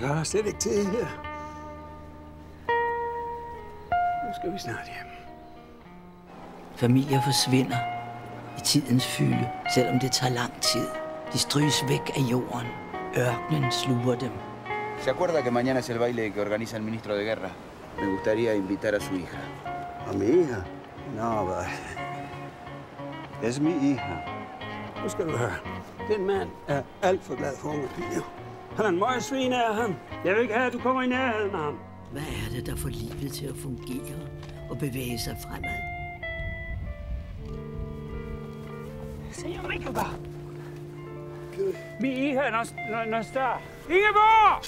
Jeg har slet ikke tid her. Nu skal vi snart hjem. Familier forsvinder i tidens fylde, selvom det tager lang tid. De stryges væk af jorden. Ørkenen sluger dem. ¿Se acuerda que mañana es el baile que organiza el ministro de Guerra? Me gustaría invitar a su hija. ¿A mi hija? No, but... Es mi hija. Nu skal du høre. Den mand er alt for glad for unge piger. Han er en møgsvin af ham. Jeg vil ikke have, at du kommer i nærheden af ham. Hvad er det, der får livet til at fungere og bevæge sig fremad? Señorita, mi hija no está. Ingeborg!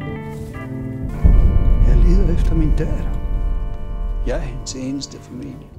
Jeg leder efter min datter. Jeg er hendes eneste familie.